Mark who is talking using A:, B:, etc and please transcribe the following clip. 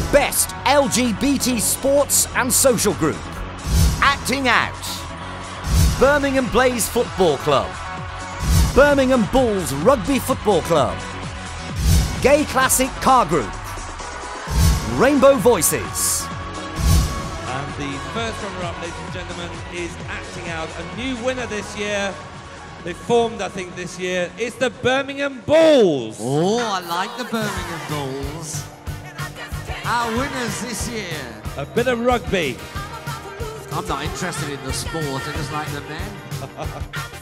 A: best LGBT sports and social group. Acting Out. Birmingham Blaze Football Club. Birmingham Bulls Rugby Football Club. Gay Classic Car Group. Rainbow Voices.
B: And the first runner-up, ladies and gentlemen, is Acting Out. A new winner this year. They formed, I think, this year. It's the Birmingham Bulls.
C: Oh, I like the Birmingham Bulls. Our winners this year.
B: A bit of rugby.
C: I'm not interested in the sport, I just like the men.